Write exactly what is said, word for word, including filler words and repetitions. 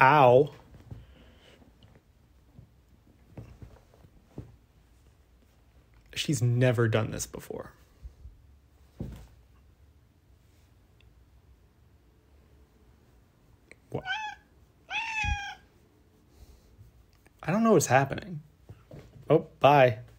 Ow. She's never done this before. What? I don't know what's happening. Oh, bye.